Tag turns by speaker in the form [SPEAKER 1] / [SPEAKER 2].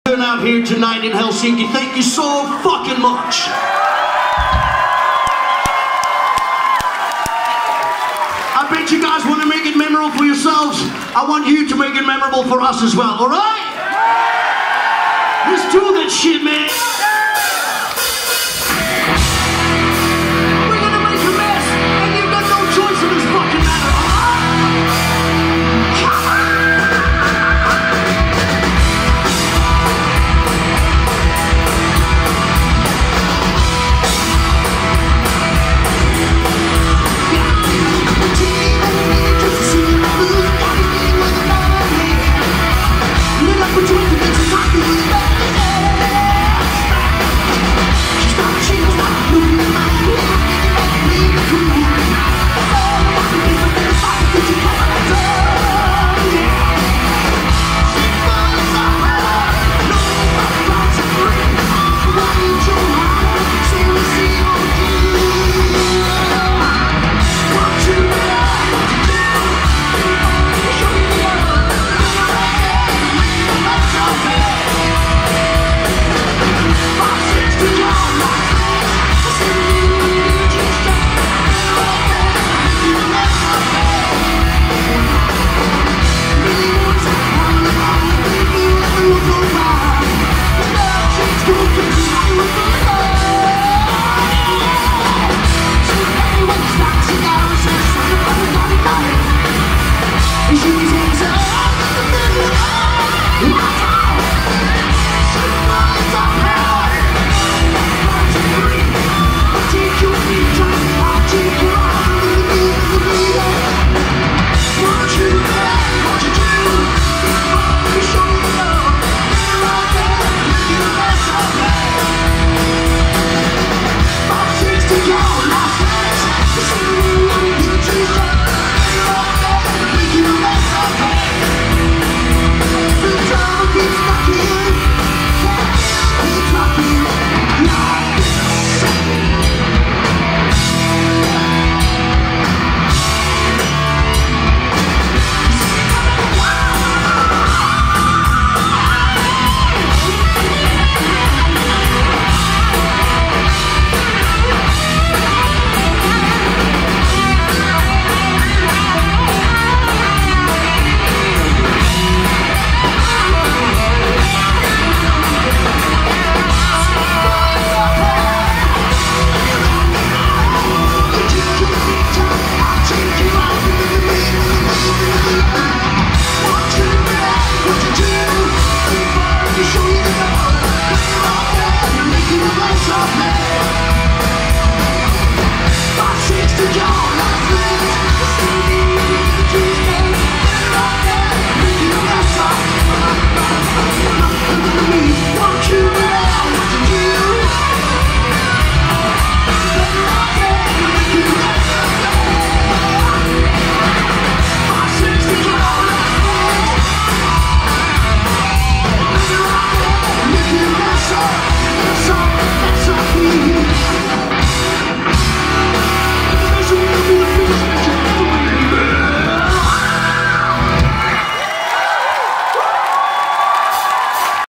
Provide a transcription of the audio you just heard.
[SPEAKER 1] Out here tonight in Helsinki. Thank you so fucking much. I bet you guys want to make it memorable for yourselves. I want you to make it memorable for us as well, alright? Let's do that shit, man. We're gonna make a mess, and you've got no choice in this fucking matter, show you the